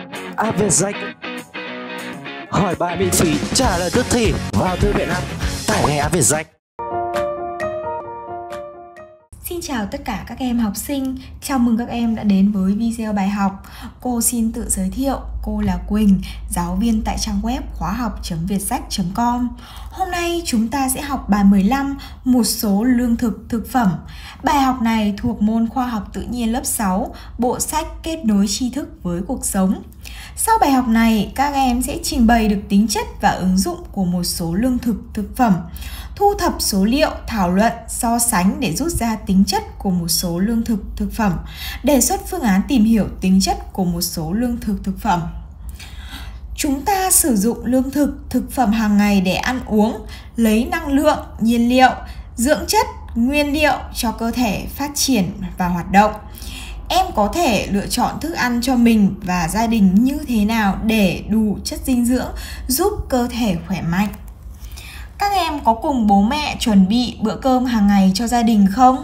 AVSAC. Hỏi bài miễn phí, trả lời tức thì. Vào thư viện app, tải ngay AVSAC. Xin chào tất cả các em học sinh, chào mừng các em đã đến với video bài học. Cô xin tự giới thiệu, cô là Quỳnh, giáo viên tại trang web khóa học.vietsac.com. Hôm nay chúng ta sẽ học bài 15, một số lương thực thực phẩm. Bài học này thuộc môn khoa học tự nhiên lớp 6, bộ sách kết nối tri thức với cuộc sống. Sau bài học này, các em sẽ trình bày được tính chất và ứng dụng của một số lương thực thực phẩm, thu thập số liệu, thảo luận, so sánh để rút ra tính chất của một số lương thực thực phẩm, đề xuất phương án tìm hiểu tính chất của một số lương thực thực phẩm. Chúng ta sử dụng lương thực thực phẩm hàng ngày để ăn uống, lấy năng lượng, nhiên liệu, dưỡng chất, nguyên liệu cho cơ thể phát triển và hoạt động. Em có thể lựa chọn thức ăn cho mình và gia đình như thế nào để đủ chất dinh dưỡng, giúp cơ thể khỏe mạnh. Các em có cùng bố mẹ chuẩn bị bữa cơm hàng ngày cho gia đình không?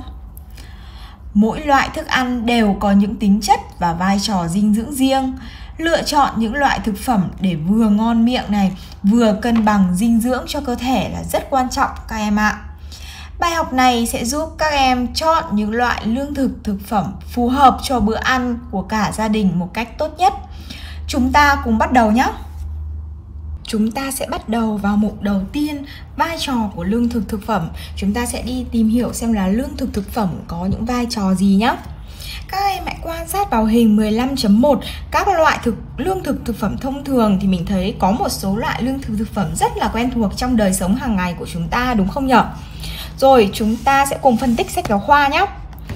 Mỗi loại thức ăn đều có những tính chất và vai trò dinh dưỡng riêng. Lựa chọn những loại thực phẩm để vừa ngon miệng này, vừa cân bằng dinh dưỡng cho cơ thể là rất quan trọng các em ạ. Bài học này sẽ giúp các em chọn những loại lương thực thực phẩm phù hợp cho bữa ăn của cả gia đình một cách tốt nhất. Chúng ta cùng bắt đầu nhé! Chúng ta sẽ bắt đầu vào mục đầu tiên, vai trò của lương thực thực phẩm. Chúng ta sẽ đi tìm hiểu xem là lương thực thực phẩm có những vai trò gì nhé. Các em hãy quan sát vào hình 15.1. Các loại lương thực thực phẩm thông thường thì mình thấy có một số loại lương thực thực phẩm rất là quen thuộc trong đời sống hàng ngày của chúng ta, đúng không nhỉ? Rồi chúng ta sẽ cùng phân tích sách giáo khoa nhé.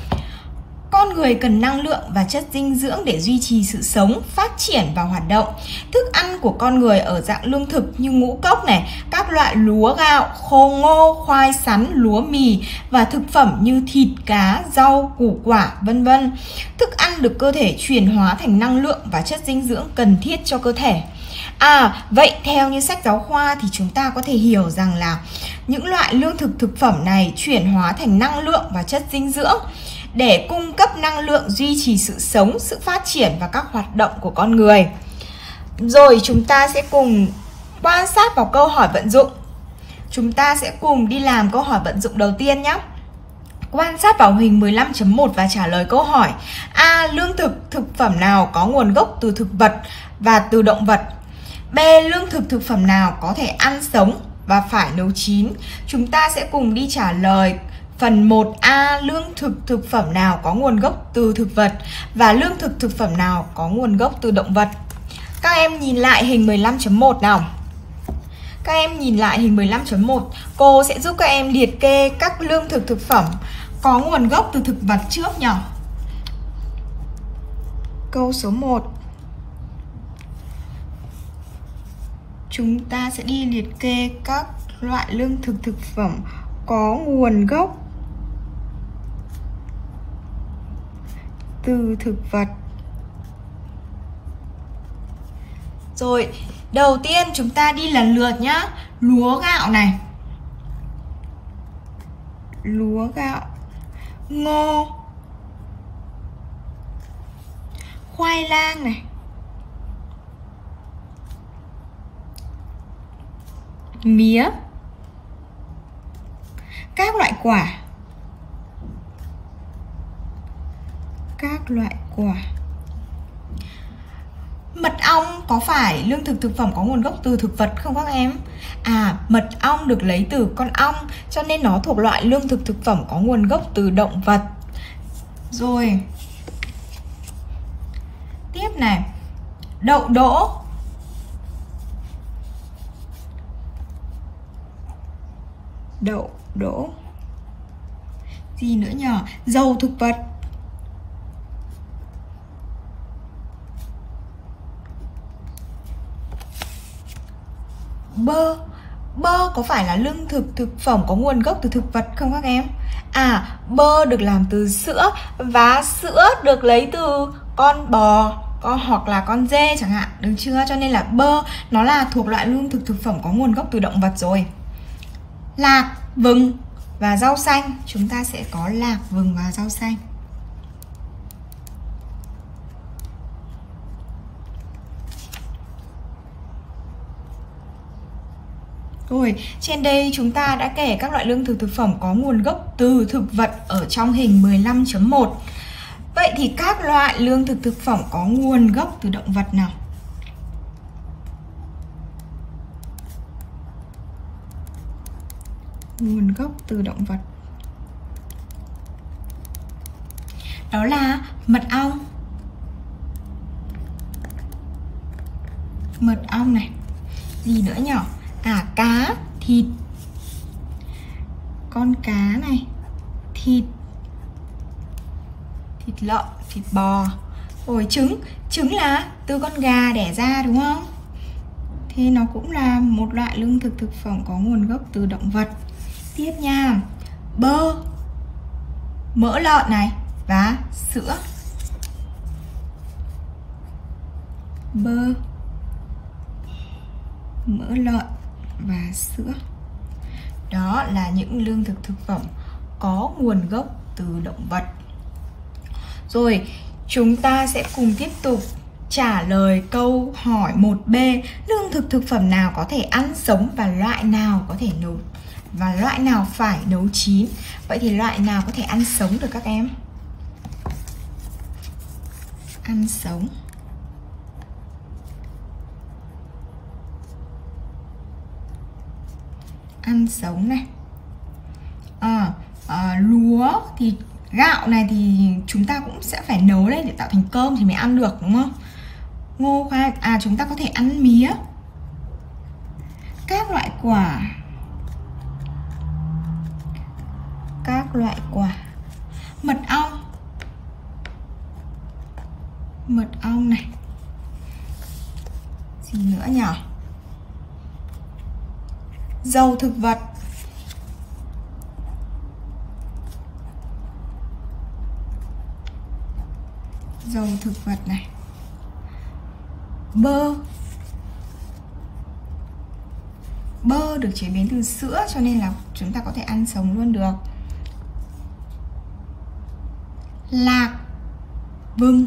Con người cần năng lượng và chất dinh dưỡng để duy trì sự sống, phát triển và hoạt động. Thức ăn của con người ở dạng lương thực như ngũ cốc này, các loại lúa gạo, khô ngô, khoai sắn, lúa mì và thực phẩm như thịt, cá, rau, củ quả, vân vân. Thức ăn được cơ thể chuyển hóa thành năng lượng và chất dinh dưỡng cần thiết cho cơ thể. Vậy theo như sách giáo khoa thì chúng ta có thể hiểu rằng là những loại lương thực thực phẩm này chuyển hóa thành năng lượng và chất dinh dưỡng để cung cấp năng lượng duy trì sự sống, sự phát triển và các hoạt động của con người. Rồi chúng ta sẽ cùng quan sát vào câu hỏi vận dụng. Chúng ta sẽ cùng đi làm câu hỏi vận dụng đầu tiên nhé. Quan sát vào hình 15.1 và trả lời câu hỏi. Lương thực thực phẩm nào có nguồn gốc từ thực vật và từ động vật? B. Lương thực thực phẩm nào có thể ăn sống và phải nấu chín? Chúng ta sẽ cùng đi trả lời phần 1A. Lương thực thực phẩm nào có nguồn gốc từ thực vật và lương thực thực phẩm nào có nguồn gốc từ động vật? Các em nhìn lại hình 15.1 nào. Các em nhìn lại hình 15.1. Cô sẽ giúp các em liệt kê các lương thực thực phẩm có nguồn gốc từ thực vật trước nhỉ. Câu số 1. Chúng ta sẽ đi liệt kê các loại lương thực thực phẩm có nguồn gốc từ thực vật. Rồi, đầu tiên chúng ta đi lần lượt nhá. Lúa gạo này, lúa gạo, ngô, khoai lang này, mía, các loại quả, mật ong có phải lương thực thực phẩm có nguồn gốc từ thực vật không các em? Mật ong được lấy từ con ong cho nên nó thuộc loại lương thực thực phẩm có nguồn gốc từ động vật. Rồi, tiếp này, đậu đỗ, gì nữa nhỉ? Dầu thực vật, bơ có phải là lương thực thực phẩm có nguồn gốc từ thực vật không các em? Bơ được làm từ sữa và sữa được lấy từ con bò hoặc là con dê chẳng hạn, được chưa? Cho nên là bơ nó là thuộc loại lương thực thực phẩm có nguồn gốc từ động vật rồi. Lạc, vừng và rau xanh, chúng ta sẽ có lạc, vừng và rau xanh. Rồi, trên đây chúng ta đã kể các loại lương thực thực phẩm có nguồn gốc từ thực vật ở trong hình 15.1. Vậy thì các loại lương thực thực phẩm có nguồn gốc từ động vật nào? Nguồn gốc từ động vật. Đó là mật ong. Mật ong này. Gì nữa nhỉ? Cá, thịt. Con cá này, thịt. Thịt lợn, thịt bò. Rồi trứng là từ con gà đẻ ra đúng không? Thì nó cũng là một loại lương thực thực phẩm có nguồn gốc từ động vật. Tiếp nha, bơ, mỡ lợn này và sữa. Bơ, mỡ lợn và sữa. Đó là những lương thực thực phẩm có nguồn gốc từ động vật. Rồi, chúng ta sẽ cùng tiếp tục trả lời câu hỏi 1B. Lương thực thực phẩm nào có thể ăn sống và loại nào có thể nấu và loại nào phải nấu chín? Vậy thì loại nào có thể ăn sống được các em? Ăn sống. Ăn sống này. Lúa thì gạo này thì chúng ta cũng sẽ phải nấu lên để tạo thành cơm thì mới ăn được đúng không? Ngô khoai, chúng ta có thể ăn mía. Các loại quả. Các loại quả. Mật ong. Mật ong này. Gì nữa nhỉ? Dầu thực vật. Dầu thực vật này. Bơ. Bơ được chế biến từ sữa cho nên là chúng ta có thể ăn sống luôn được. Lạc, vừng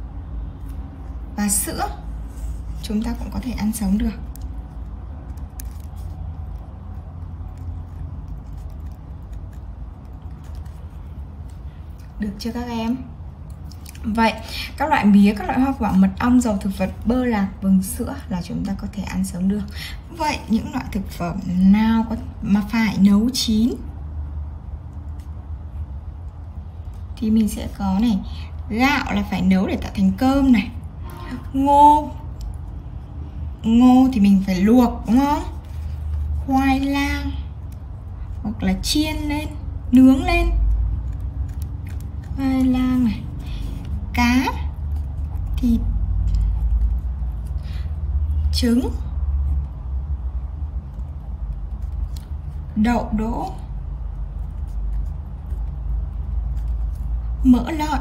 và sữa chúng ta cũng có thể ăn sống được. Được chưa các em? Vậy, các loại mía, các loại hoa quả, mật ong, dầu thực vật, bơ, lạc, vừng, sữa là chúng ta có thể ăn sống được. Vậy, những loại thực phẩm nào mà phải nấu chín? Thì mình sẽ có này, gạo là phải nấu để tạo thành cơm này. Ngô thì mình phải luộc đúng không? Khoai lang hoặc là chiên lên, nướng lên. Khoai lang này. Cá, thịt, trứng, đậu đỗ, mỡ lợn,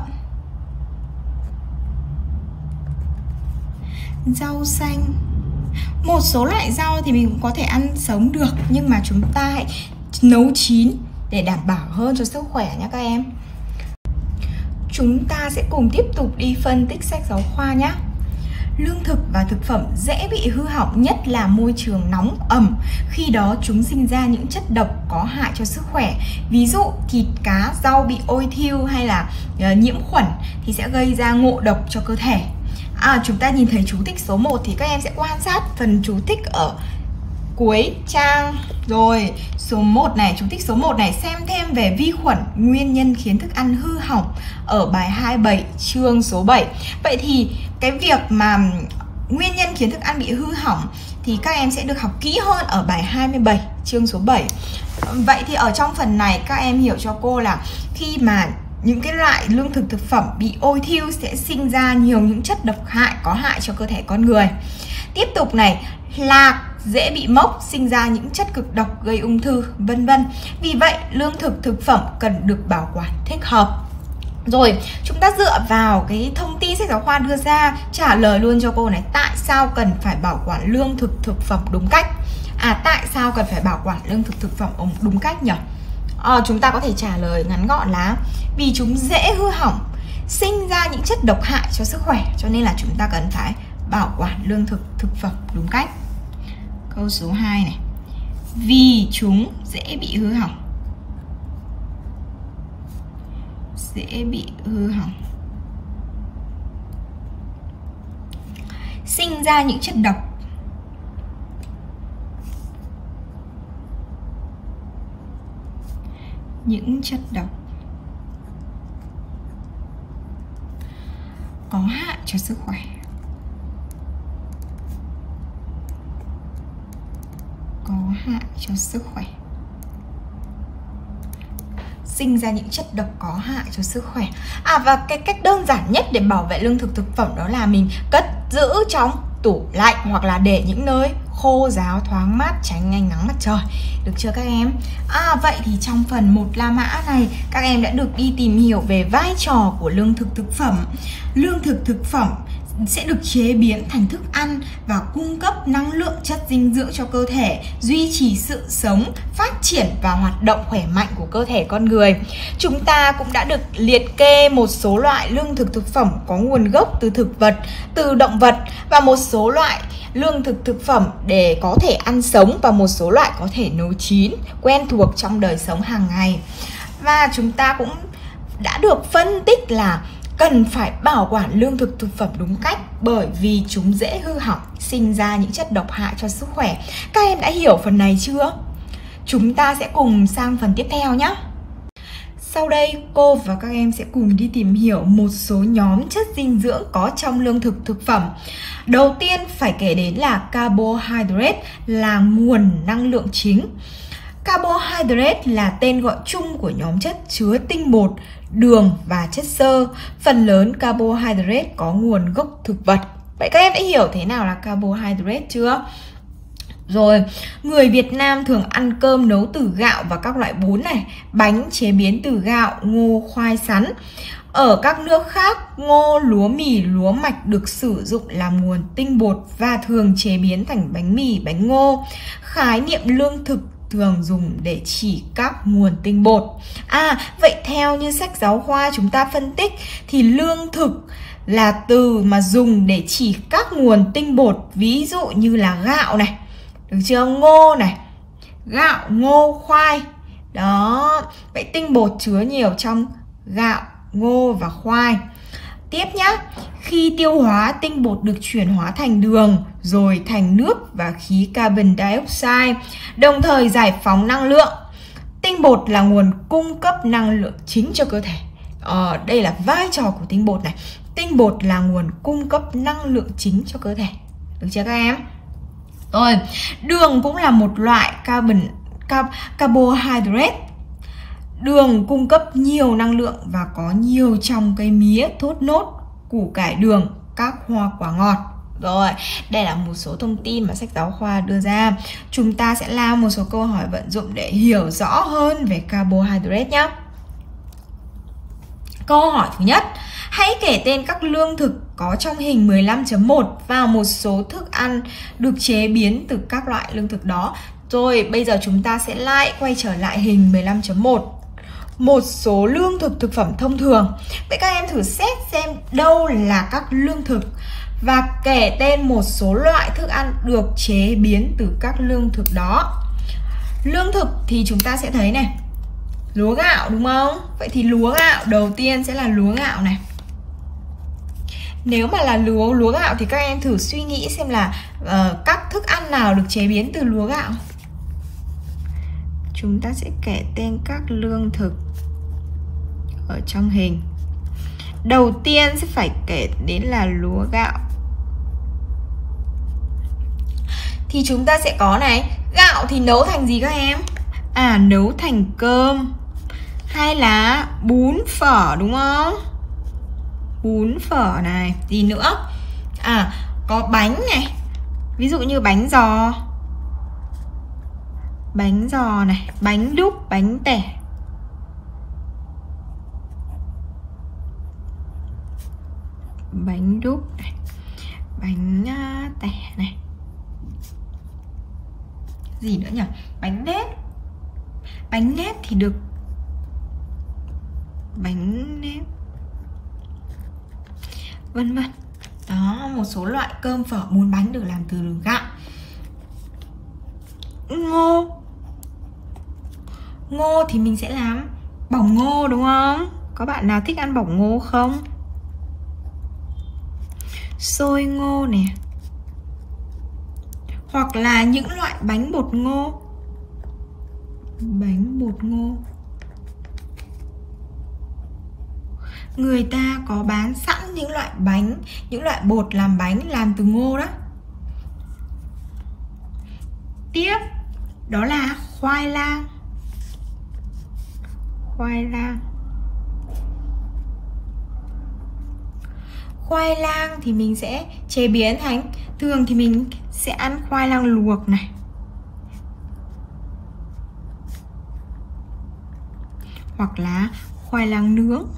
rau xanh. Một số loại rau thì mình cũng có thể ăn sống được, nhưng mà chúng ta hãy nấu chín để đảm bảo hơn cho sức khỏe nhé các em. Chúng ta sẽ cùng tiếp tục đi phân tích sách giáo khoa nhé. Lương thực và thực phẩm dễ bị hư hỏng nhất là môi trường nóng ẩm. Khi đó chúng sinh ra những chất độc có hại cho sức khỏe. Ví dụ thịt, cá, rau bị ôi thiêu hay là nhiễm khuẩn thì sẽ gây ra ngộ độc cho cơ thể. Chúng ta nhìn thấy chú thích số 1 thì các em sẽ quan sát phần chú thích ở cuối trang. Rồi, số 1 này, chú thích số 1 này, xem thêm về vi khuẩn, nguyên nhân khiến thức ăn hư hỏng ở bài 27 chương số 7. Vậy thì cái việc mà nguyên nhân khiến thức ăn bị hư hỏng thì các em sẽ được học kỹ hơn ở bài 27 chương số 7. Vậy thì ở trong phần này các em hiểu cho cô là khi mà những cái loại lương thực thực phẩm bị ôi thiêu sẽ sinh ra nhiều những chất độc hại có hại cho cơ thể con người. Tiếp tục này, lạc dễ bị mốc, sinh ra những chất cực độc gây ung thư, vân vân. Vì vậy, lương thực thực phẩm cần được bảo quản thích hợp. Rồi, chúng ta dựa vào cái thông tin sách giáo khoa đưa ra trả lời luôn cho cô này, tại sao cần phải bảo quản lương thực thực phẩm đúng cách? Tại sao cần phải bảo quản lương thực thực phẩm đúng cách nhỉ? Chúng ta có thể trả lời ngắn gọn là vì chúng dễ hư hỏng, sinh ra những chất độc hại cho sức khỏe, cho nên là chúng ta cần phải bảo quản lương thực thực phẩm đúng cách. Câu số 2 này. vì chúng dễ bị hư hỏng. Dễ bị hư hỏng. Sinh ra những chất độc. Những chất độc có hại cho sức khỏe. Có hại cho sức khỏe. Sinh ra những chất độc có hại cho sức khỏe. Và cái cách đơn giản nhất để bảo vệ lương thực thực phẩm đó là mình cất giữ trong tủ lạnh hoặc là để những nơi khô ráo, thoáng mát, tránh ánh nắng mặt trời. Được chưa các em? Vậy thì trong phần 1 La Mã này, các em đã được đi tìm hiểu về vai trò của lương thực thực phẩm. Lương thực thực phẩm sẽ được chế biến thành thức ăn và cung cấp năng lượng, chất dinh dưỡng cho cơ thể, duy trì sự sống, phát triển và hoạt động khỏe mạnh của cơ thể con người. Chúng ta cũng đã được liệt kê một số loại lương thực thực phẩm có nguồn gốc từ thực vật, từ động vật và một số loại lương thực thực phẩm để có thể ăn sống và một số loại có thể nấu chín, quen thuộc trong đời sống hàng ngày. Và chúng ta cũng đã được phân tích là cần phải bảo quản lương thực thực phẩm đúng cách bởi vì chúng dễ hư hỏng, sinh ra những chất độc hại cho sức khỏe. Các em đã hiểu phần này chưa? Chúng ta sẽ cùng sang phần tiếp theo nhé. Sau đây cô và các em sẽ cùng đi tìm hiểu một số nhóm chất dinh dưỡng có trong lương thực thực phẩm. Đầu tiên phải kể đến là carbohydrate, là nguồn năng lượng chính. Carbohydrate là tên gọi chung của nhóm chất chứa tinh bột, đường và chất xơ. Phần lớn carbohydrate có nguồn gốc thực vật. Vậy các em đã hiểu thế nào là carbohydrate chưa? Rồi, người Việt Nam thường ăn cơm nấu từ gạo và các loại bún này, bánh chế biến từ gạo, ngô, khoai, sắn. Ở các nước khác, ngô, lúa mì, lúa mạch được sử dụng làm nguồn tinh bột và thường chế biến thành bánh mì, bánh ngô. Khái niệm lương thực thường dùng để chỉ các nguồn tinh bột. Vậy theo như sách giáo khoa chúng ta phân tích thì lương thực là từ mà dùng để chỉ các nguồn tinh bột, ví dụ như là gạo này, được chưa? Ngô này, gạo, ngô, khoai. Đó, vậy tinh bột chứa nhiều trong gạo, ngô và khoai. Tiếp nhá, khi tiêu hóa, tinh bột được chuyển hóa thành đường, rồi thành nước và khí carbon dioxide, đồng thời giải phóng năng lượng. Tinh bột là nguồn cung cấp năng lượng chính cho cơ thể. Đây là vai trò của tinh bột này. Tinh bột là nguồn cung cấp năng lượng chính cho cơ thể. Được chưa các em? Rồi, đường cũng là một loại carbohydrate. Đường cung cấp nhiều năng lượng và có nhiều trong cây mía, thốt nốt, củ cải đường, các hoa quả ngọt. Rồi, đây là một số thông tin mà sách giáo khoa đưa ra. Chúng ta sẽ làm một số câu hỏi vận dụng để hiểu rõ hơn về carbohydrate nhé. Câu hỏi thứ nhất, hãy kể tên các lương thực có trong hình 15.1 và một số thức ăn được chế biến từ các loại lương thực đó. Rồi, bây giờ chúng ta sẽ lại quay trở lại hình 15.1. Một số lương thực thực phẩm thông thường. Vậy các em thử xét xem đâu là các lương thực và kể tên một số loại thức ăn được chế biến từ các lương thực đó. Lương thực thì chúng ta sẽ thấy này, lúa gạo đúng không? Vậy thì lúa gạo đầu tiên sẽ là lúa gạo này. Nếu mà là lúa gạo thì các em thử suy nghĩ xem là các thức ăn nào được chế biến từ lúa gạo. Chúng ta sẽ kể tên các lương thực ở trong hình. Đầu tiên sẽ phải kể đến là lúa gạo. Thì chúng ta sẽ có này, gạo thì nấu thành gì các em? Nấu thành cơm hay là bún phở đúng không? Bún phở này, gì nữa? Có bánh này. Ví dụ như bánh giò. Bánh giò này, bánh đúc, bánh tẻ. Bánh đúc này, bánh tẻ này. Gì nữa nhỉ? Bánh nếp. Bánh nếp thì được. Bánh nếp, vân vân. Đó, một số loại cơm phở bún bánh được làm từ gạo. Ngô Ngô thì mình sẽ làm bỏng ngô đúng không? Có bạn nào thích ăn bỏng ngô không? Xôi ngô nè. Hoặc là những loại bánh bột ngô. Bánh bột ngô. Người ta có bán sẵn những loại bánh, những loại bột làm bánh làm từ ngô đó. Tiếp đó là khoai lang. Khoai lang. Khoai lang thì mình sẽ chế biến thành, thường thì mình sẽ ăn khoai lang luộc này, hoặc là khoai lang nướng,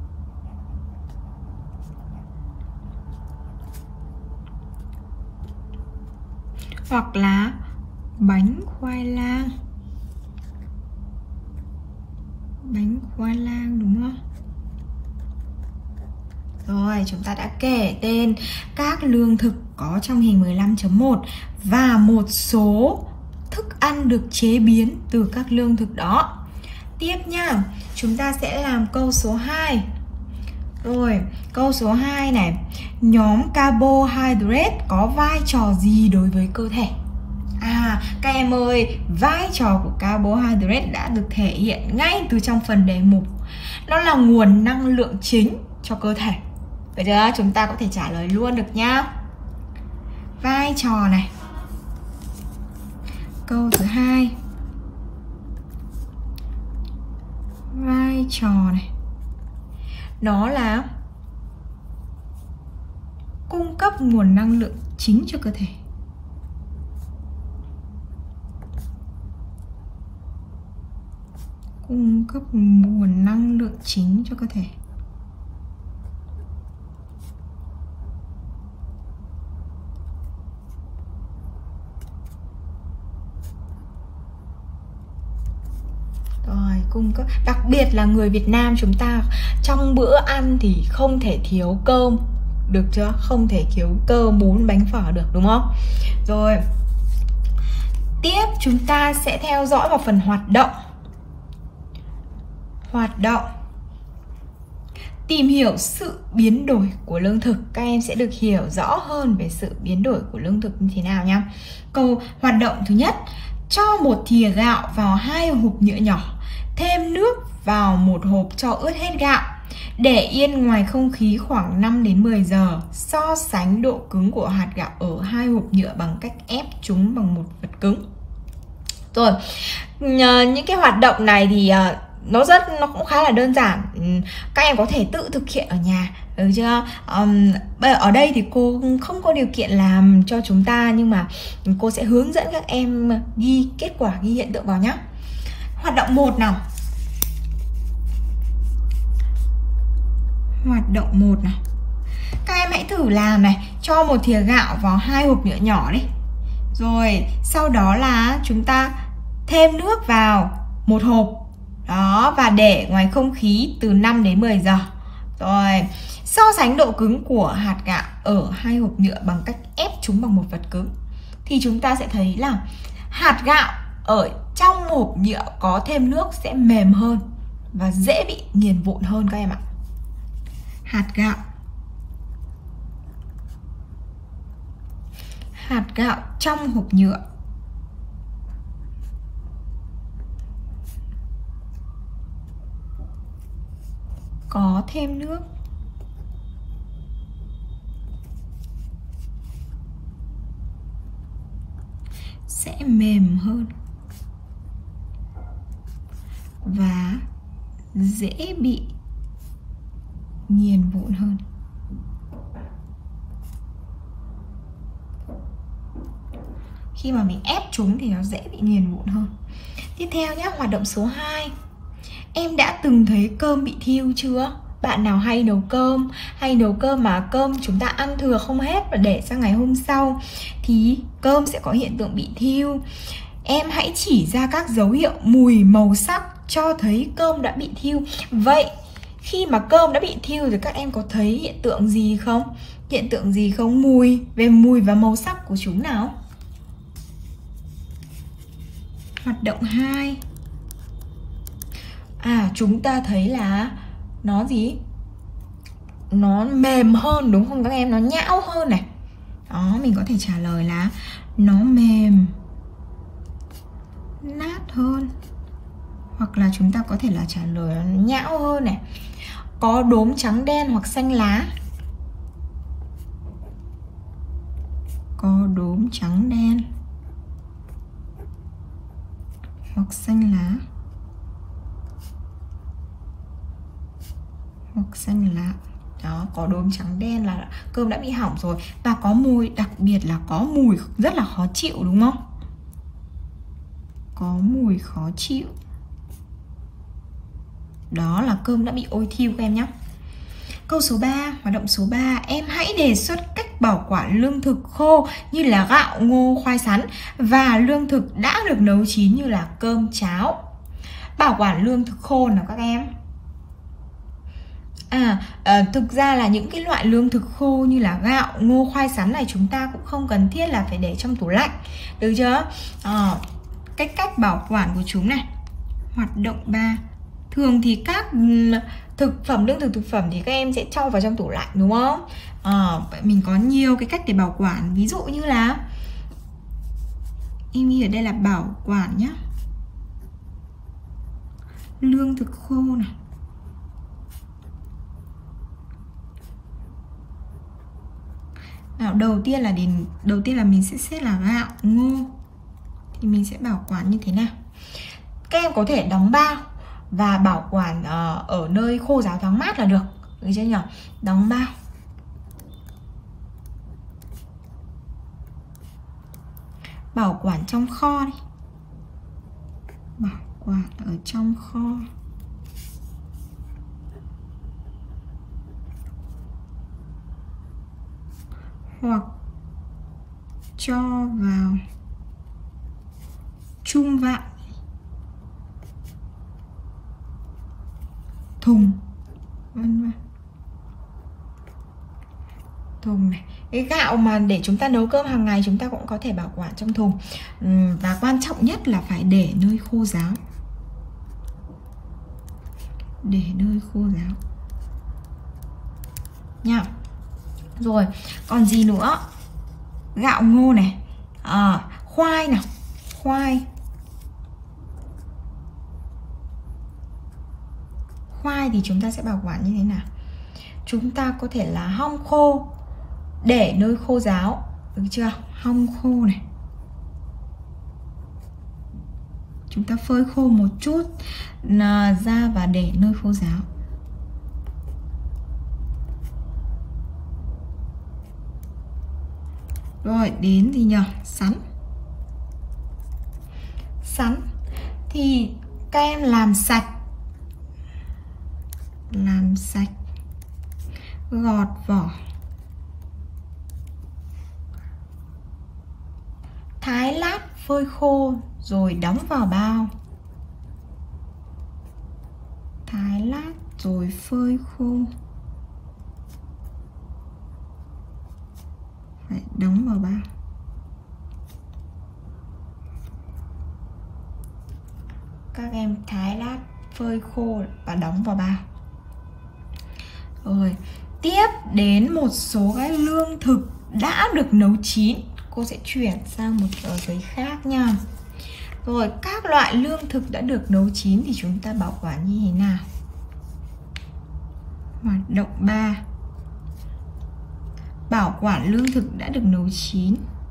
hoặc là bánh khoai lang. Bánh khoai lang đúng không? Rồi, chúng ta đã kể tên các lương thực có trong hình 15.1 và một số thức ăn được chế biến từ các lương thực đó. Tiếp nha, chúng ta sẽ làm câu số 2. Rồi, câu số 2 này. Nhóm carbohydrate có vai trò gì đối với cơ thể? Các em ơi, vai trò của carbohydrate đã được thể hiện ngay từ trong phần đề mục. Nó là nguồn năng lượng chính cho cơ thể. Vậy giờ chúng ta có thể trả lời luôn được nhá. Vai trò này. Câu thứ 2. Vai trò này. Nó là cung cấp nguồn năng lượng chính cho cơ thể. Cung cấp nguồn năng lượng chính cho cơ thể. Rồi, cung cấp. Đặc biệt là người Việt Nam chúng ta trong bữa ăn thì không thể thiếu cơm, được chưa? Không thể thiếu cơm, bún, bánh phở được, đúng không? Rồi. Tiếp chúng ta sẽ theo dõi vào phần hoạt động. Hoạt động. Tìm hiểu sự biến đổi của lương thực. Các em sẽ được hiểu rõ hơn về sự biến đổi của lương thực như thế nào nhá. Câu hoạt động thứ nhất. Cho một thìa gạo vào 2 hộp nhựa nhỏ. Thêm nước vào một hộp cho ướt hết gạo. Để yên ngoài không khí khoảng 5 đến 10 giờ. So sánh độ cứng của hạt gạo ở 2 hộp nhựa bằng cách ép chúng bằng một vật cứng. Rồi, những cái hoạt động này thì nó cũng khá là đơn giản. Các em có thể tự thực hiện ở nhà, được chưa? Ở đây thì cô không có điều kiện làm cho chúng ta, nhưng mà cô sẽ hướng dẫn các em ghi kết quả, ghi hiện tượng vào nhé. Hoạt động 1 nào. Hoạt động 1 nào. Các em hãy thử làm này. Cho một thìa gạo vào 2 hộp nhựa nhỏ đi. Rồi sau đó là chúng ta thêm nước vào một hộp. Đó, và để ngoài không khí từ 5 đến 10 giờ. Rồi, so sánh độ cứng của hạt gạo ở 2 hộp nhựa bằng cách ép chúng bằng một vật cứng. Thì chúng ta sẽ thấy là hạt gạo ở trong hộp nhựa có thêm nước sẽ mềm hơn và dễ bị nghiền vụn hơn các em ạ. Hạt gạo. Hạt gạo trong hộp nhựa có thêm nước sẽ mềm hơn và dễ bị nghiền vụn hơn. Khi mà mình ép chúng thì nó dễ bị nghiền vụn hơn. Tiếp theo nhé, hoạt động số 2. Em đã từng thấy cơm bị thiêu chưa? Bạn nào hay nấu cơm mà cơm chúng ta ăn thừa không hết và để sang ngày hôm sau thì cơm sẽ có hiện tượng bị thiêu. Em hãy chỉ ra các dấu hiệu mùi, màu sắc cho thấy cơm đã bị thiêu. Vậy khi mà cơm đã bị thiêu thì các em có thấy hiện tượng gì không? Hiện tượng gì không? Về mùi và màu sắc của chúng nào. Hoạt động 2. Chúng ta thấy là nó gì? Nó mềm hơn đúng không các em? Nó nhão hơn này. Đó, mình có thể trả lời là nó mềm, nát hơn. Hoặc là chúng ta có thể là trả lời là nó nhão hơn này. Có đốm trắng đen hoặc xanh lá. Có đốm trắng đen hoặc xanh lá. Hoặc xanh lá. Đó, có đốm trắng đen là cơm đã bị hỏng rồi. Và có mùi, đặc biệt là có mùi rất là khó chịu đúng không? Có mùi khó chịu. Đó là cơm đã bị ôi thiêu các em nhé. Câu số 3, hoạt động số 3. Em hãy đề xuất cách bảo quản lương thực khô như là gạo, ngô, khoai sắn và lương thực đã được nấu chín như là cơm, cháo. Bảo quản lương thực khô nào các em? Thực ra là những cái loại lương thực khô như là gạo, ngô, khoai sắn này chúng ta cũng không cần thiết là phải để trong tủ lạnh. Được chưa? Cái cách bảo quản của chúng này. Hoạt động 3. Thường thì các thực phẩm, lương thực thực phẩm thì các em sẽ cho vào trong tủ lạnh đúng không? Vậy mình có nhiều cái cách để bảo quản. Ví dụ như là em ghi ở đây là bảo quản nhá, lương thực khô này. Đầu tiên là mình sẽ xét là gạo, ngô thì mình sẽ bảo quản như thế nào. Các em có thể đóng bao và bảo quản ở nơi khô ráo thoáng mát là được. Được chưa nhỉ? Đóng bao. Bảo quản trong kho đi. Bảo quản ở trong kho. Hoặc cho vào chum vại, thùng, vân vân. Thùng này. Cái gạo mà để chúng ta nấu cơm hàng ngày chúng ta cũng có thể bảo quản trong thùng. Và quan trọng nhất là phải để nơi khô ráo. Để nơi khô ráo nha. Rồi, còn gì nữa? Gạo, ngô này. Khoai nào. Khoai thì chúng ta sẽ bảo quản như thế nào? Chúng ta có thể là hong khô, để nơi khô ráo. Được chưa? Hong khô này. Chúng ta phơi khô một chút ra và để nơi khô ráo. Rồi, đến gì nhỉ? Sắn thì các em làm sạch, gọt vỏ, thái lát, phơi khô rồi đóng vào bao. Thái lát rồi phơi khô, phải đóng vào bao. Các em thái lát, phơi khô và đóng vào bao. Rồi, tiếp đến một số cái lương thực đã được nấu chín. Cô sẽ chuyển sang một tờ giấy khác nha. Rồi, các loại lương thực đã được nấu chín thì chúng ta bảo quản như thế nào? Hoạt động 3. Bảo quản lương thực đã được nấu chín.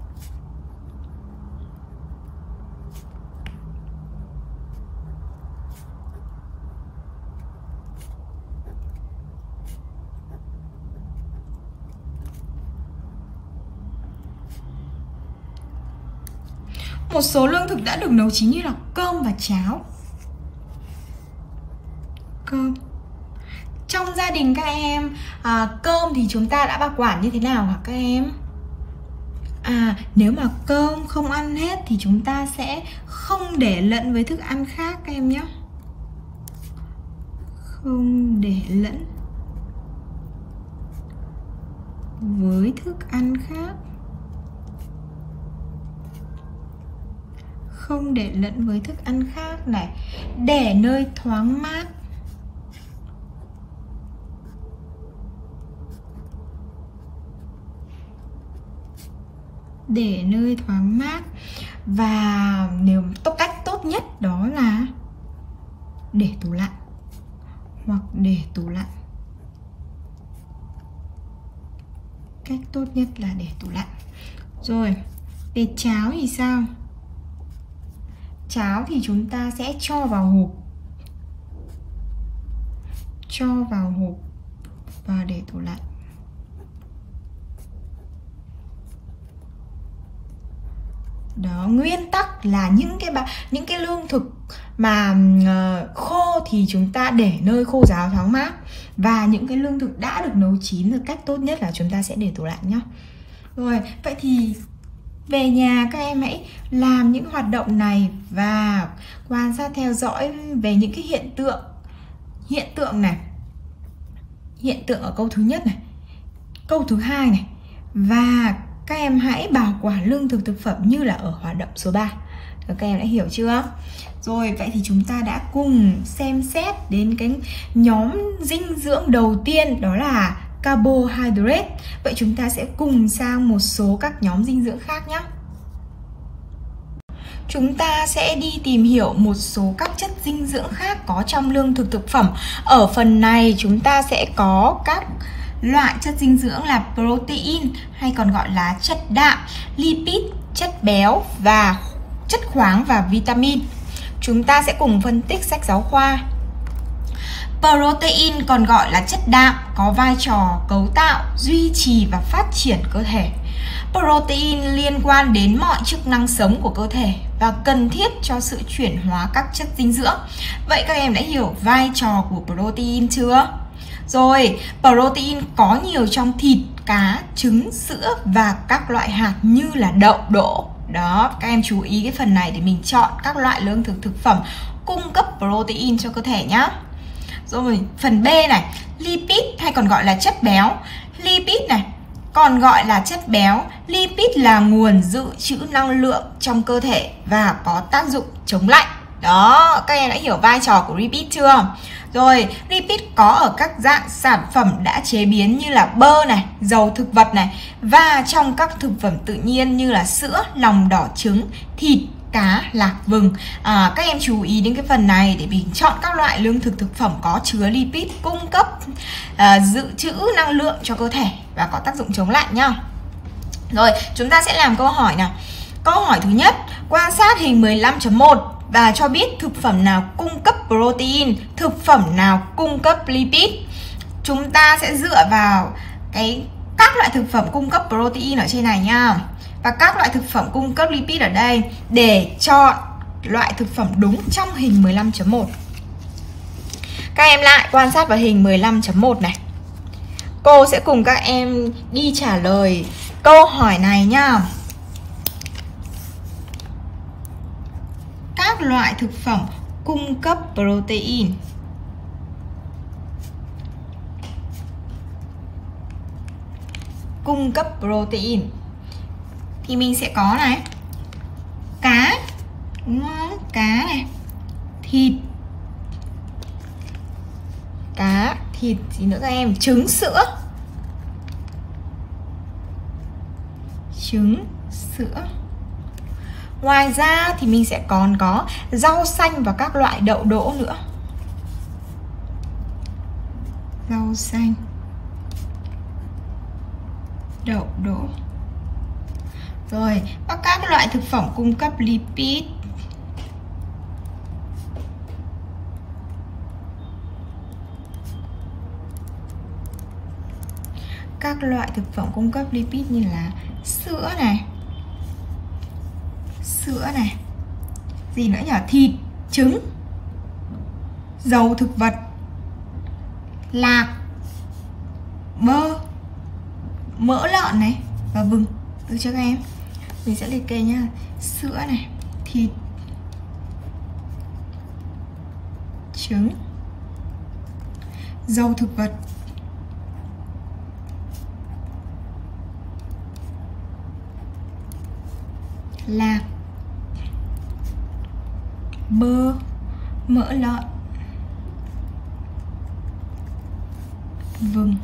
Một số lương thực đã được nấu chín như là cơm và cháo. Cơm. Trong gia đình các em, cơm thì chúng ta đã bảo quản như thế nào hả các em? Nếu mà cơm không ăn hết thì chúng ta sẽ không để lẫn với thức ăn khác các em nhé. Không để lẫn với thức ăn khác. không để lẫn với thức ăn khác này. Để nơi thoáng mát. Để nơi thoáng mát. Và nếu cách tốt nhất đó là để tủ lạnh hoặc để tủ lạnh. Cách tốt nhất là để tủ lạnh. Rồi, về cháo thì sao? Cháo thì chúng ta sẽ cho vào hộp. Cho vào hộp và để tủ lạnh. Đó, nguyên tắc là những cái lương thực mà khô thì chúng ta để nơi khô ráo thoáng mát. Và những cái lương thực đã được nấu chín thì cách tốt nhất là chúng ta sẽ để tủ lạnh nhá. Rồi, vậy thì về nhà các em hãy làm những hoạt động này và quan sát theo dõi về những cái hiện tượng này. Hiện tượng ở câu thứ nhất này, câu thứ hai này. Và các em hãy bảo quản lương thực thực phẩm như là ở hoạt động số 3. Các em đã hiểu chưa? Rồi, vậy thì chúng ta đã cùng xem xét đến cái nhóm dinh dưỡng đầu tiên, đó là carbohydrate. Vậy chúng ta sẽ cùng sang một số các nhóm dinh dưỡng khác nhé. Chúng ta sẽ đi tìm hiểu một số các chất dinh dưỡng khác có trong lương thực thực phẩm. Ở phần này chúng ta sẽ có các loại chất dinh dưỡng là protein hay còn gọi là chất đạm, lipid, chất béo và chất khoáng và vitamin. Chúng ta sẽ cùng phân tích sách giáo khoa. Protein còn gọi là chất đạm có vai trò cấu tạo, duy trì và phát triển cơ thể. Protein liên quan đến mọi chức năng sống của cơ thể và cần thiết cho sự chuyển hóa các chất dinh dưỡng. Vậy các em đã hiểu vai trò của protein chưa? Rồi, protein có nhiều trong thịt, cá, trứng, sữa và các loại hạt như là đậu, đỗ. Đó, các em chú ý cái phần này để mình chọn các loại lương thực thực phẩm cung cấp protein cho cơ thể nhé. Rồi, phần B này, lipid hay còn gọi là chất béo. Lipid này, còn gọi là chất béo. Lipid là nguồn dự trữ năng lượng trong cơ thể và có tác dụng chống lạnh. Đó, các em đã hiểu vai trò của lipid chưa? Rồi, lipid có ở các dạng sản phẩm đã chế biến như là bơ này, dầu thực vật này, và trong các thực phẩm tự nhiên như là sữa, lòng đỏ trứng, thịt, cá, lạc vừng. Các em chú ý đến cái phần này để mình chọn các loại lương thực thực phẩm có chứa lipid cung cấp dự trữ năng lượng cho cơ thể và có tác dụng chống lạnh nhá. Rồi, chúng ta sẽ làm câu hỏi nào. Câu hỏi thứ nhất, quan sát hình 15.1 và cho biết thực phẩm nào cung cấp protein, thực phẩm nào cung cấp lipid. Chúng ta sẽ dựa vào các loại thực phẩm cung cấp protein ở trên này nha, và các loại thực phẩm cung cấp lipid ở đây để chọn loại thực phẩm đúng trong hình 15.1. Các em lại quan sát vào hình 15.1 này. Cô sẽ cùng các em đi trả lời câu hỏi này nha. Các loại thực phẩm cung cấp protein. Cung cấp protein thì mình sẽ có này, cá, đúng không? Cá này, thịt, cá, thịt gì nữa các em? Trứng, sữa. Trứng, sữa. Ngoài ra thì mình sẽ còn có rau xanh và các loại đậu đỗ nữa. Rau xanh, đậu đỗ. Rồi, và các loại thực phẩm cung cấp lipid. Các loại thực phẩm cung cấp lipid như là sữa này. Sữa này. Gì nữa nhỉ? Thịt, trứng, dầu thực vật, lạc, bơ, mỡ lợn này và vừng. Được chưa các em? Mình sẽ liệt kê nhá. Sữa này, thịt, trứng, dầu thực vật, lạc, bơ, mỡ lợn, vừng.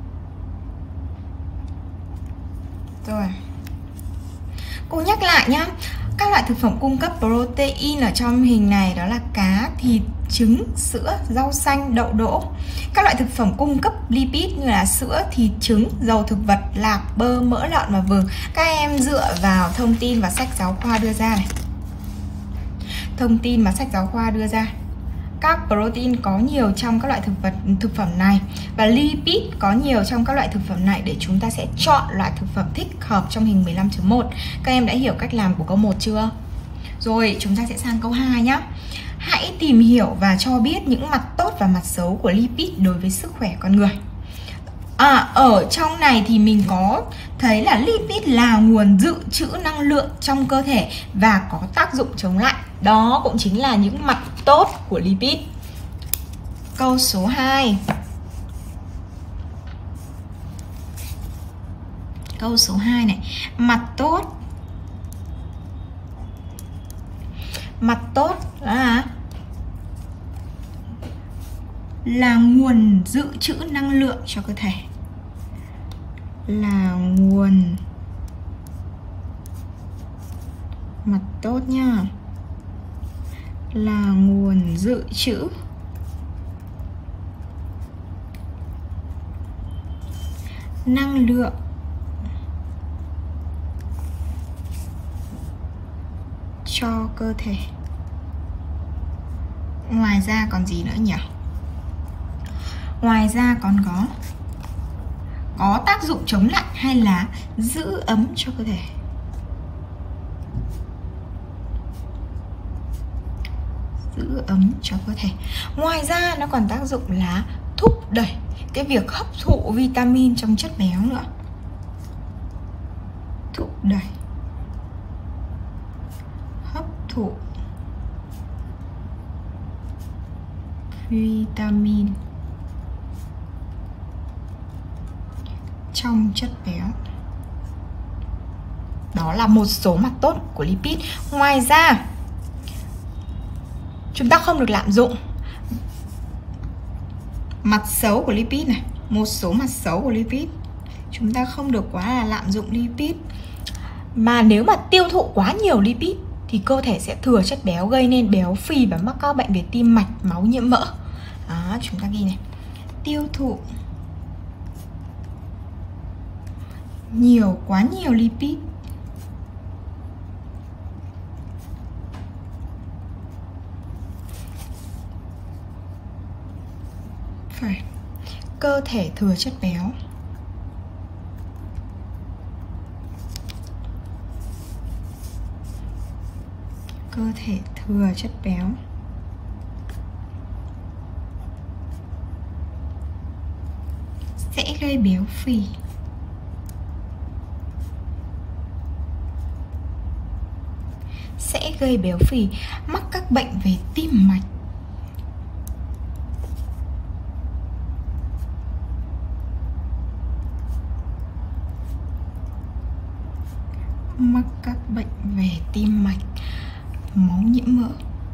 Rồi, cô nhắc lại nhá. Các loại thực phẩm cung cấp protein ở trong hình này đó là cá, thịt, trứng, sữa, rau xanh, đậu đỗ. Các loại thực phẩm cung cấp lipid như là sữa, thịt, trứng, dầu thực vật, lạc, bơ, mỡ lợn và vừng. Các em dựa vào thông tin và sách giáo khoa đưa ra này. Thông tin mà sách giáo khoa đưa ra. Các protein có nhiều trong các loại thực phẩm này và lipid có nhiều trong các loại thực phẩm này để chúng ta sẽ chọn loại thực phẩm thích hợp trong hình 15.1. Các em đã hiểu cách làm của câu 1 chưa? Rồi, chúng ta sẽ sang câu 2 nhé. Hãy tìm hiểu và cho biết những mặt tốt và mặt xấu của lipid đối với sức khỏe con người. Ở trong này thì mình có thấy là lipid là nguồn dự trữ năng lượng trong cơ thể và có tác dụng chống lạnh. Đó cũng chính là những mặt tốt của lipid. Câu số 2. Câu số 2 này. Mặt tốt. Mặt tốt là nguồn dự trữ năng lượng cho cơ thể. Là nguồn mặt tốt nha. Là nguồn dự trữ năng lượng cho cơ thể. Ngoài ra còn gì nữa nhỉ? Ngoài ra còn có tác dụng chống lạnh hay là giữ ấm cho cơ thể. Giữ ấm cho cơ thể. Ngoài ra nó còn tác dụng là thúc đẩy cái việc hấp thụ vitamin trong chất béo nữa. Thúc đẩy hấp thụ vitamin trong chất béo. Đó là một số mặt tốt của lipid. Ngoài ra chúng ta không được lạm dụng. Mặt xấu của lipid này, một số mặt xấu của lipid. Chúng ta không được quá là lạm dụng lipid. Mà nếu mà tiêu thụ quá nhiều lipid thì cơ thể sẽ thừa chất béo, gây nên béo phì và mắc các bệnh về tim mạch, máu, nhiễm mỡ. Đó, chúng ta ghi này. Tiêu thụ quá nhiều lipid phải cơ thể thừa chất béo. Cơ thể thừa chất béo sẽ gây béo phì. Sẽ gây béo phì, mắc các bệnh về tim mạch. Mắc các bệnh về tim mạch, máu, nhiễm mỡ.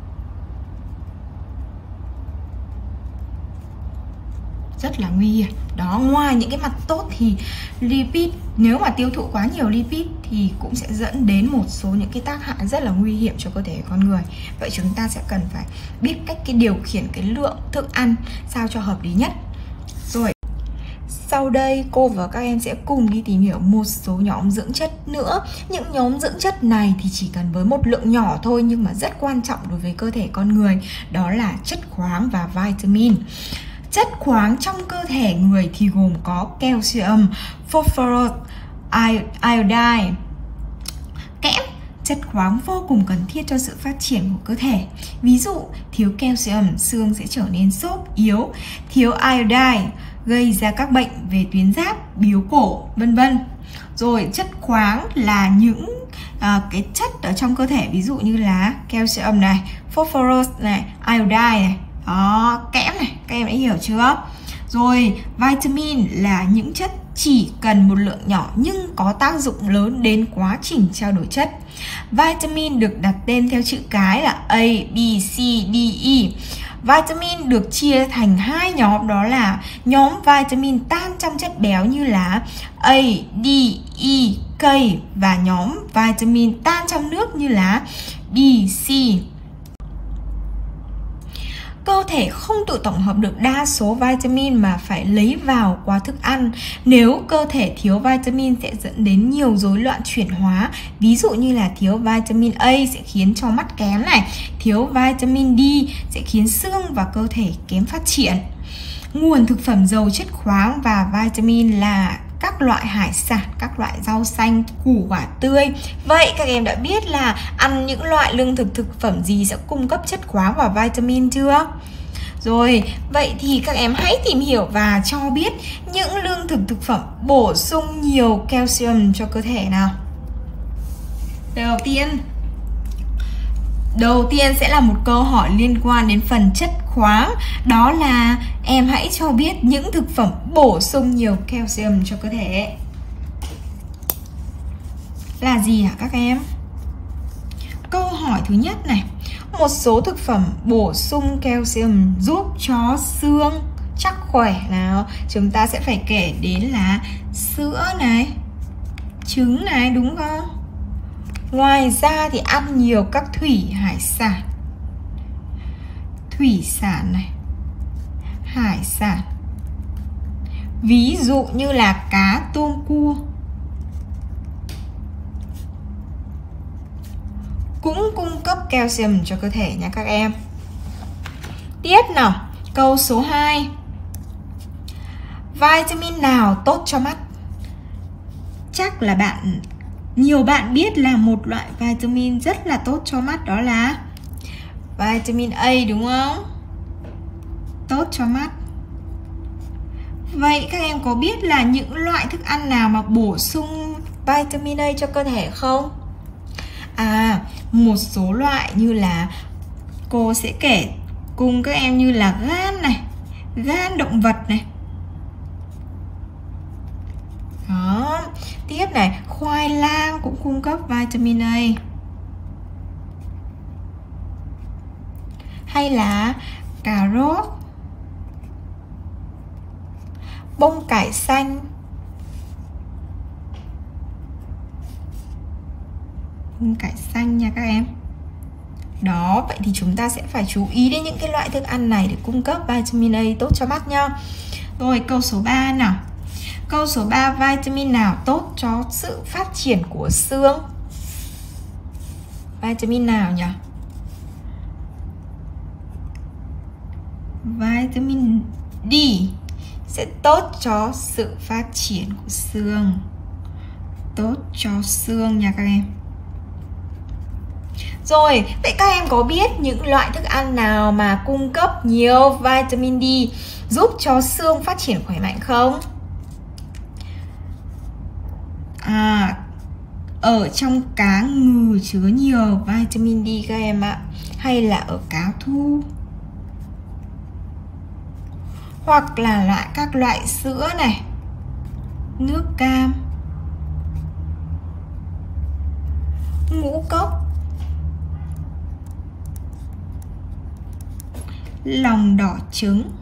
Rất là nguy hiểm. Đó, ngoài những cái mặt tốt thì lipid, nếu mà tiêu thụ quá nhiều lipid thì cũng sẽ dẫn đến một số những cái tác hại rất là nguy hiểm cho cơ thể con người. Vậy chúng ta sẽ cần phải biết cách điều khiển cái lượng thức ăn sao cho hợp lý nhất. Rồi, sau đây cô và các em sẽ cùng đi tìm hiểu một số nhóm dưỡng chất nữa. Những nhóm dưỡng chất này thì chỉ cần với một lượng nhỏ thôi nhưng mà rất quan trọng đối với cơ thể con người. Đó là chất khoáng và vitamin. Chất khoáng trong cơ thể người thì gồm có calcium, phosphorus, iodine, kẽm. Chất khoáng vô cùng cần thiết cho sự phát triển của cơ thể. Ví dụ, thiếu calcium, xương sẽ trở nên xốp, yếu. Thiếu iodine, gây ra các bệnh về tuyến giáp, biếu cổ, vân vân. Rồi, chất khoáng là những cái chất ở trong cơ thể, ví dụ như là calcium này, phosphorus này, iodine này. Đó, kẽm này, các em đã hiểu chưa? Rồi, vitamin là những chất chỉ cần một lượng nhỏ nhưng có tác dụng lớn đến quá trình trao đổi chất. Vitamin được đặt tên theo chữ cái là A, B, C, D, E. Vitamin được chia thành hai nhóm, đó là nhóm vitamin tan trong chất béo như là A, D, E, K và nhóm vitamin tan trong nước như là B, C. Cơ thể không tự tổng hợp được đa số vitamin mà phải lấy vào qua thức ăn. Nếu cơ thể thiếu vitamin sẽ dẫn đến nhiều rối loạn chuyển hóa. Ví dụ như là thiếu vitamin A sẽ khiến cho mắt kém này, thiếu vitamin D sẽ khiến xương và cơ thể kém phát triển. Nguồn thực phẩm giàu chất khoáng và vitamin là các loại hải sản, các loại rau xanh, củ quả tươi. Vậy các em đã biết là ăn những loại lương thực thực phẩm gì sẽ cung cấp chất khoáng và vitamin chưa? Rồi, vậy thì các em hãy tìm hiểu và cho biết những lương thực thực phẩm bổ sung nhiều calcium cho cơ thể nào. Đầu tiên sẽ là một câu hỏi liên quan đến phần chất khoáng. Đó là em hãy cho biết những thực phẩm bổ sung nhiều calcium cho cơ thể là gì hả các em? Câu hỏi thứ nhất này, một số thực phẩm bổ sung calcium giúp cho xương chắc khỏe nào. Chúng ta sẽ phải kể đến là sữa này, trứng này, đúng không? Ngoài ra thì ăn nhiều các hải sản này, hải sản, ví dụ như là cá, tôm, cua cũng cung cấp calcium cho cơ thể nha các em. Tiếp nào, câu số 2. Vitamin nào tốt cho mắt? Chắc là nhiều bạn biết là một loại vitamin rất là tốt cho mắt, đó là vitamin A, đúng không? Tốt cho mắt. Vậy các em có biết là những loại thức ăn nào mà bổ sung vitamin A cho cơ thể không? Một số loại như là cô sẽ kể cùng các em như là gan này, gan động vật này. Đó. Tiếp này, khoai lang cũng cung cấp vitamin A. Hay là cà rốt, bông cải xanh, bông cải xanh nha các em. Đó, vậy thì chúng ta sẽ phải chú ý đến những cái loại thức ăn này để cung cấp vitamin A tốt cho mắt nha. Rồi, câu số 3 nào. Câu số 3, vitamin nào tốt cho sự phát triển của xương? Vitamin nào nhỉ? Vitamin D sẽ tốt cho sự phát triển của xương. Tốt cho xương nha các em. Rồi, vậy các em có biết những loại thức ăn nào mà cung cấp nhiều vitamin D giúp cho xương phát triển khỏe mạnh không? Ở trong cá ngừ chứa nhiều vitamin D các em ạ. Hay là ở cá thu, hoặc là các loại sữa này, nước cam, ngũ cốc, lòng đỏ trứng.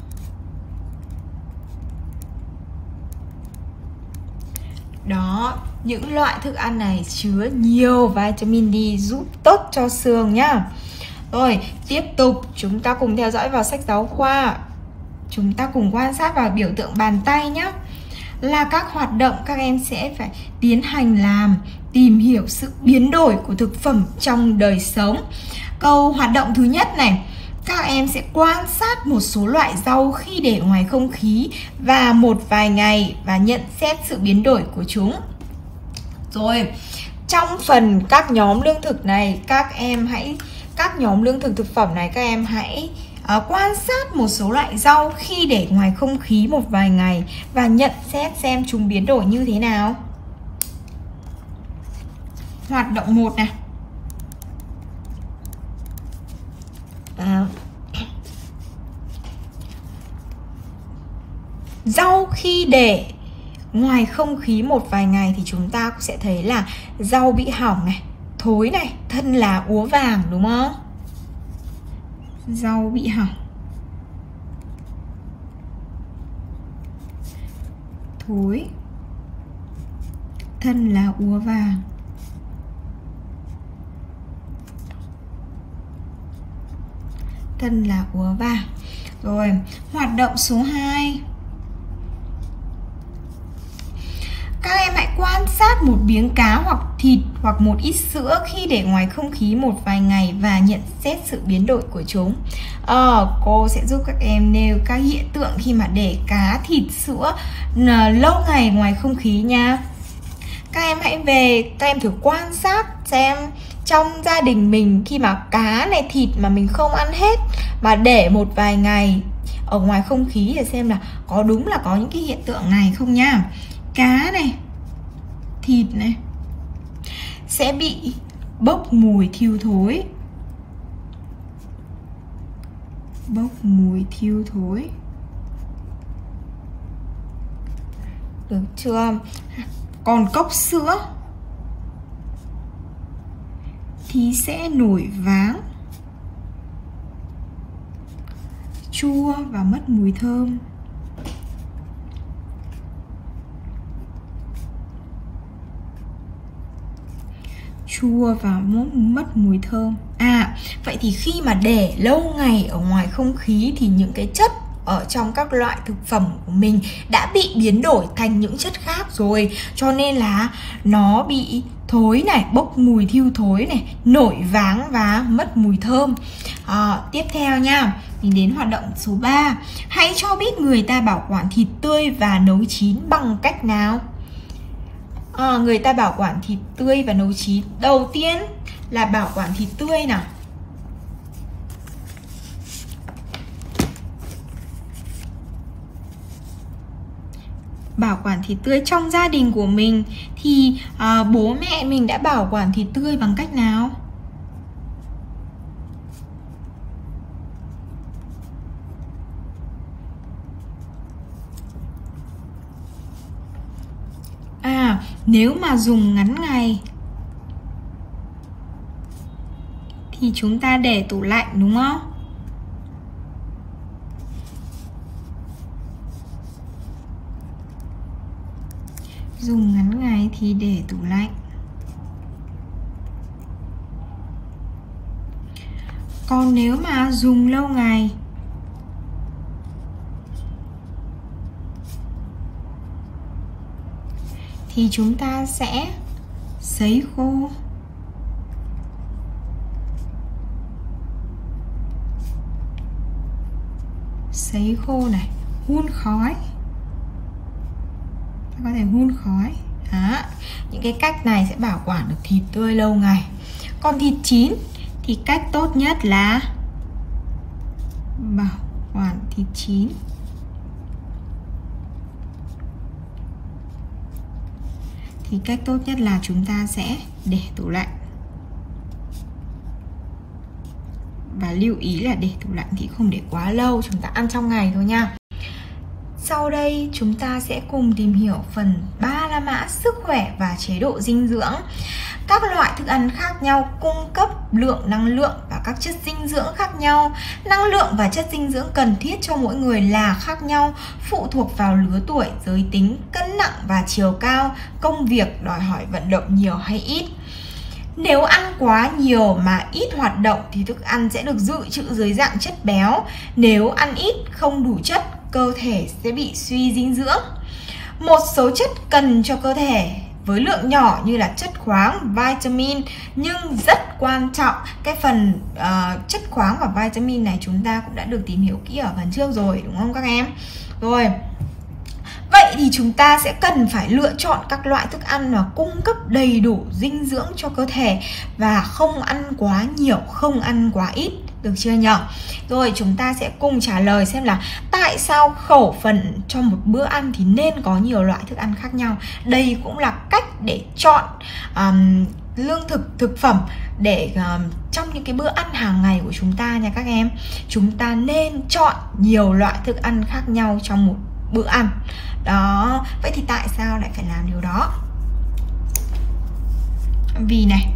Đó, những loại thức ăn này chứa nhiều vitamin D giúp tốt cho xương nhá. Rồi, tiếp tục chúng ta cùng theo dõi vào sách giáo khoa. Chúng ta cùng quan sát vào biểu tượng bàn tay nhé. Là các hoạt động các em sẽ phải tiến hành làm, tìm hiểu sự biến đổi của thực phẩm trong đời sống. Câu hoạt động thứ nhất này, các em sẽ quan sát một số loại rau khi để ngoài không khí và một vài ngày và nhận xét sự biến đổi của chúng. Rồi, trong phần các nhóm lương thực này, các nhóm lương thực thực phẩm này các em hãy quan sát một số loại rau khi để ngoài không khí một vài ngày và nhận xét xem chúng biến đổi như thế nào. Hoạt động 1 này. Rau khi để ngoài không khí một vài ngày thì chúng ta cũng sẽ thấy là rau bị hỏng này, thối này, thân lá úa vàng, đúng không? Rau bị hỏng, thối, thân lá úa vàng. Thân lá úa vàng. Rồi, hoạt động số 2. Các em hãy quan sát một miếng cá hoặc thịt hoặc một ít sữa khi để ngoài không khí một vài ngày và nhận xét sự biến đổi của chúng. Cô sẽ giúp các em nêu các hiện tượng khi mà để cá, thịt, sữa lâu ngày ngoài không khí nha. Các em hãy về, các em thử quan sát xem trong gia đình mình khi mà cá này, thịt mà mình không ăn hết mà để một vài ngày ở ngoài không khí để xem là có đúng là có những cái hiện tượng này không nha. Cá này, thịt này sẽ bị bốc mùi thiêu thối. Bốc mùi thiêu thối. Được chưa? Còn cốc sữa thì sẽ nổi váng, chua và mất mùi thơm. Chua và mất mùi thơm. Vậy thì khi mà để lâu ngày ở ngoài không khí thì những cái chất ở trong các loại thực phẩm của mình đã bị biến đổi thành những chất khác rồi, cho nên là nó bị thối này, bốc mùi thiêu thối này, nổi váng và mất mùi thơm. Tiếp theo nha, mình đến hoạt động số 3. Hãy cho biết người ta bảo quản thịt tươi và nấu chín bằng cách nào? Người ta bảo quản thịt tươi và nấu chín. Đầu tiên là bảo quản thịt tươi nào. Bảo quản thịt tươi trong gia đình của mình thì bố mẹ mình đã bảo quản thịt tươi bằng cách nào? Nếu mà dùng ngắn ngày thì chúng ta để tủ lạnh, đúng không? Dùng ngắn ngày thì để tủ lạnh. Còn nếu mà dùng lâu ngày thì chúng ta sẽ sấy khô. Sấy khô này, hun khói. Ta có thể hun khói. Những cái cách này sẽ bảo quản được thịt tươi lâu ngày. Còn thịt chín thì cách tốt nhất là bảo quản thịt chín thì cách tốt nhất là chúng ta sẽ để tủ lạnh. Và lưu ý là để tủ lạnh thì không để quá lâu, chúng ta ăn trong ngày thôi nha. Sau đây chúng ta sẽ cùng tìm hiểu phần 3 la mã sức khỏe và chế độ dinh dưỡng. Các loại thức ăn khác nhau cung cấp lượng năng lượng và các chất dinh dưỡng khác nhau. Năng lượng và chất dinh dưỡng cần thiết cho mỗi người là khác nhau, phụ thuộc vào lứa tuổi, giới tính, cân nặng và chiều cao, công việc đòi hỏi vận động nhiều hay ít. Nếu ăn quá nhiều mà ít hoạt động thì thức ăn sẽ được dự trữ dưới dạng chất béo. Nếu ăn ít không đủ chất, cơ thể sẽ bị suy dinh dưỡng. Một số chất cần cho cơ thể với lượng nhỏ như là chất khoáng, vitamin, nhưng rất quan trọng. Cái phần chất khoáng và vitamin này chúng ta cũng đã được tìm hiểu kỹ ở phần trước rồi, đúng không các em? Rồi, vậy thì chúng ta sẽ cần phải lựa chọn các loại thức ăn mà cung cấp đầy đủ dinh dưỡng cho cơ thể và không ăn quá nhiều, không ăn quá ít. Được chưa nhỉ? Rồi chúng ta sẽ cùng trả lời xem là tại sao khẩu phần cho một bữa ăn thì nên có nhiều loại thức ăn khác nhau. Đây cũng là cách để chọn lương thực phẩm để trong những cái bữa ăn hàng ngày của chúng ta nha các em. Chúng ta nên chọn nhiều loại thức ăn khác nhau trong một bữa ăn. Đó, vậy thì tại sao lại phải làm điều đó? Vì này,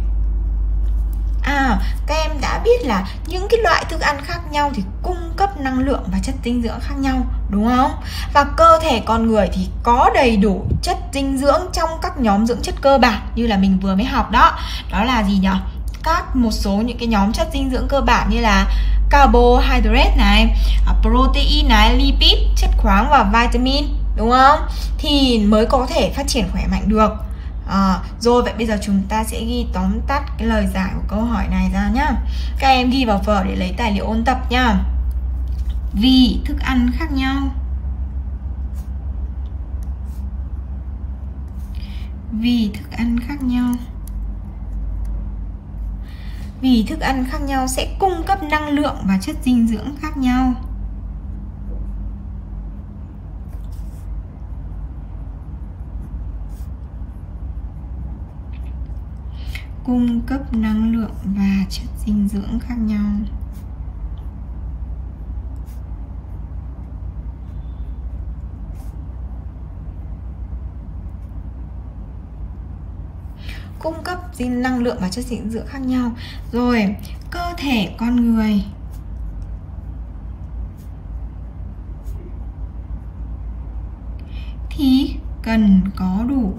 các em đã biết là những cái loại thức ăn khác nhau thì cung cấp năng lượng và chất dinh dưỡng khác nhau, đúng không? Và cơ thể con người thì có đầy đủ chất dinh dưỡng trong các nhóm dưỡng chất cơ bản như là mình vừa mới học đó. Đó là gì nhỉ? Một số những cái nhóm chất dinh dưỡng cơ bản như là carbohydrate này, protein này, lipid, chất khoáng và vitamin, đúng không? Thì mới có thể phát triển khỏe mạnh được. Rồi vậy bây giờ chúng ta sẽ ghi tóm tắt cái lời giải của câu hỏi này ra nhá. Các em ghi vào vở để lấy tài liệu ôn tập nhá. Vì thức ăn khác nhau, vì thức ăn khác nhau, vì thức ăn khác nhau sẽ cung cấp năng lượng và chất dinh dưỡng khác nhau. Cung cấp năng lượng và chất dinh dưỡng khác nhau. Cung cấp năng lượng và chất dinh dưỡng khác nhau. Rồi, cơ thể con người thì cần có đủ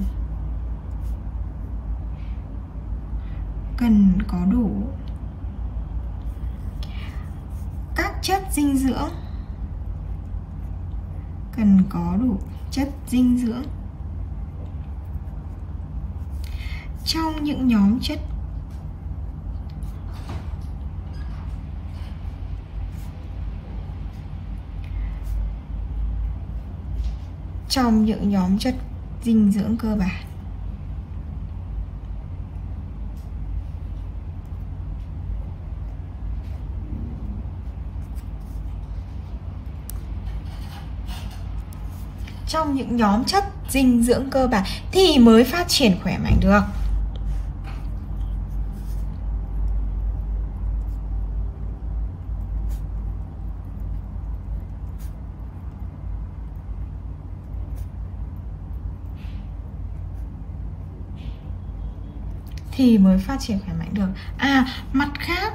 các chất dinh dưỡng, cần có đủ chất dinh dưỡng trong những nhóm chất dinh dưỡng cơ bản. Trong những nhóm chất dinh dưỡng cơ bản thì mới phát triển khỏe mạnh được. Mặt khác,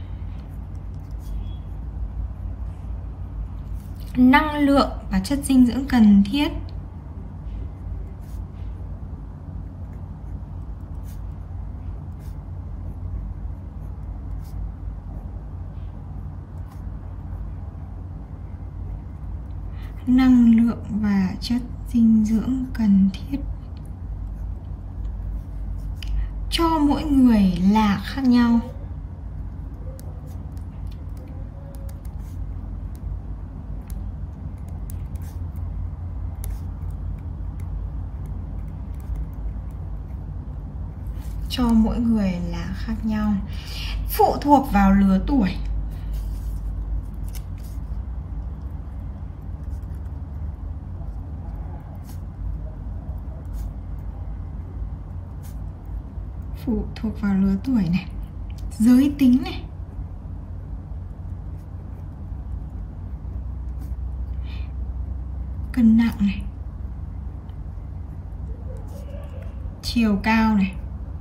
năng lượng và chất dinh dưỡng cần thiết cho mỗi người là khác nhau. Phụ thuộc vào lứa tuổi. Này, giới tính này, cân nặng này, chiều cao này.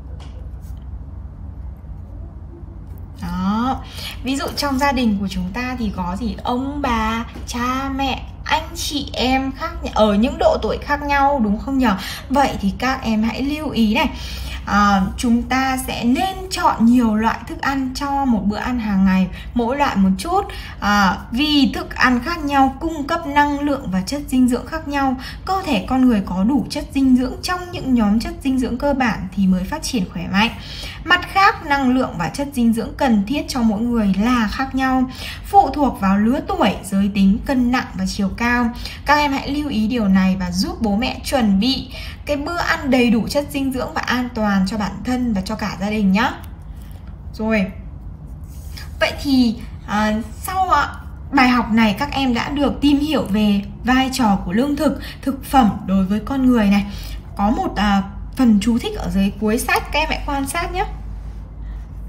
Đó, ví dụ trong gia đình của chúng ta thì có gì? Ông bà, cha mẹ, anh chị em khác ở những độ tuổi khác nhau, đúng không nhỉ? Vậy thì các em hãy lưu ý này, chúng ta sẽ nên chọn nhiều loại thức ăn cho một bữa ăn hàng ngày, mỗi loại một chút, vì thức ăn khác nhau cung cấp năng lượng và chất dinh dưỡng khác nhau. Cơ thể con người có đủ chất dinh dưỡng trong những nhóm chất dinh dưỡng cơ bản thì mới phát triển khỏe mạnh. Mặt khác, năng lượng và chất dinh dưỡng cần thiết cho mỗi người là khác nhau, phụ thuộc vào lứa tuổi, giới tính, cân nặng và chiều cao. Các em hãy lưu ý điều này và giúp bố mẹ chuẩn bị cái bữa ăn đầy đủ chất dinh dưỡng và an toàn cho bản thân và cho cả gia đình nhé. Rồi, vậy thì sau bài học này các em đã được tìm hiểu về vai trò của lương thực, thực phẩm đối với con người này. Có một phần chú thích ở dưới cuối sách, các em hãy quan sát nhé.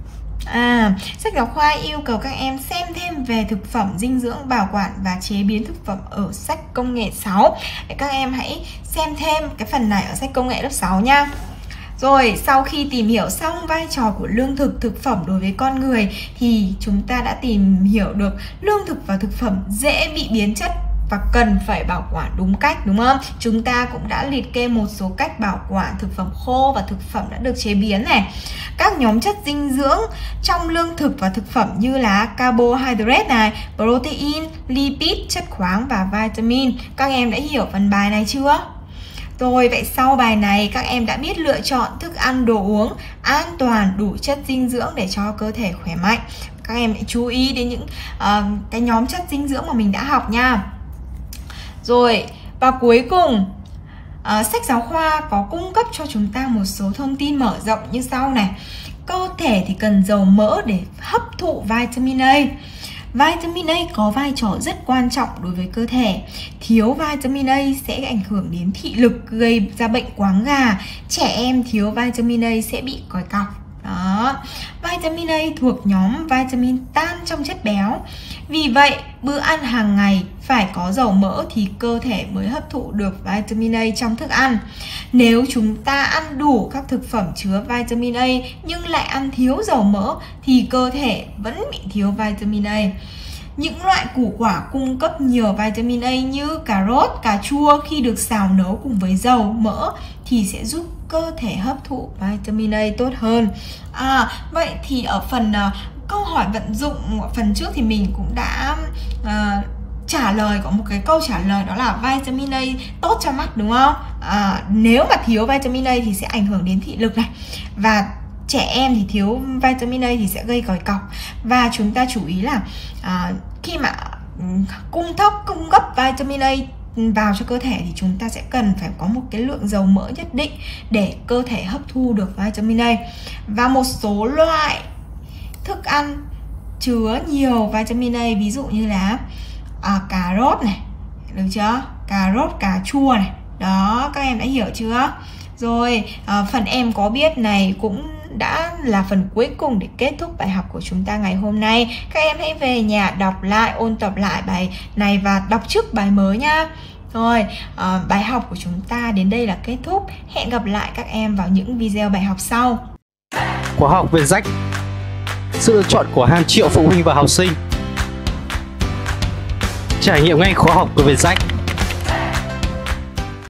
Sách giáo khoa yêu cầu các em xem thêm về thực phẩm, dinh dưỡng, bảo quản và chế biến thực phẩm ở sách công nghệ 6. Để các em hãy xem thêm cái phần này ở sách công nghệ lớp 6 nha. Rồi, sau khi tìm hiểu xong vai trò của lương thực, thực phẩm đối với con người thì chúng ta đã tìm hiểu được lương thực và thực phẩm dễ bị biến chất và cần phải bảo quản đúng cách, đúng không? Chúng ta cũng đã liệt kê một số cách bảo quản thực phẩm khô và thực phẩm đã được chế biến này. Các nhóm chất dinh dưỡng trong lương thực và thực phẩm như là carbohydrate này, protein, lipid, chất khoáng và vitamin. Các em đã hiểu phần bài này chưa? Rồi, vậy sau bài này các em đã biết lựa chọn thức ăn, đồ uống an toàn, đủ chất dinh dưỡng để cho cơ thể khỏe mạnh. Các em hãy chú ý đến những cái nhóm chất dinh dưỡng mà mình đã học nha. Rồi, và cuối cùng sách giáo khoa có cung cấp cho chúng ta một số thông tin mở rộng như sau này. Cơ thể thì cần dầu mỡ để hấp thụ vitamin A. Vitamin A có vai trò rất quan trọng đối với cơ thể. Thiếu vitamin A sẽ ảnh hưởng đến thị lực, gây ra bệnh quáng gà. Trẻ em thiếu vitamin A sẽ bị còi cọc. Đó. Vitamin A thuộc nhóm vitamin tan trong chất béo. Vì vậy, bữa ăn hàng ngày phải có dầu mỡ thì cơ thể mới hấp thụ được vitamin A trong thức ăn. Nếu chúng ta ăn đủ các thực phẩm chứa vitamin A nhưng lại ăn thiếu dầu mỡ thì cơ thể vẫn bị thiếu vitamin A. Những loại củ quả cung cấp nhiều vitamin A như cà rốt, cà chua khi được xào nấu cùng với dầu mỡ thì sẽ giúp cơ thể hấp thụ vitamin A tốt hơn. Vậy thì ở phần câu hỏi vận dụng phần trước thì mình cũng đã trả lời, có một cái câu trả lời đó là vitamin A tốt cho mắt, đúng không? Nếu mà thiếu vitamin A thì sẽ ảnh hưởng đến thị lực này, và trẻ em thì thiếu vitamin A thì sẽ gây còi cọc. Và chúng ta chú ý là khi mà cung cấp vitamin A vào cho cơ thể thì chúng ta sẽ cần phải có một cái lượng dầu mỡ nhất định để cơ thể hấp thu được vitamin A. Và một số loại thức ăn chứa nhiều vitamin A ví dụ như là cà rốt này, được chưa? Cà rốt, cà chua này. Đó, các em đã hiểu chưa? Rồi, phần em có biết này cũng đã là phần cuối cùng để kết thúc bài học của chúng ta ngày hôm nay. Các em hãy về nhà đọc lại, ôn tập lại bài này và đọc trước bài mới nhá. Rồi, bài học của chúng ta đến đây là kết thúc. Hẹn gặp lại các em vào những video bài học sau. Khóa học Vietjet, sự lựa chọn của hàng triệu phụ huynh và học sinh. Trải nghiệm ngay khóa học của Vietjet.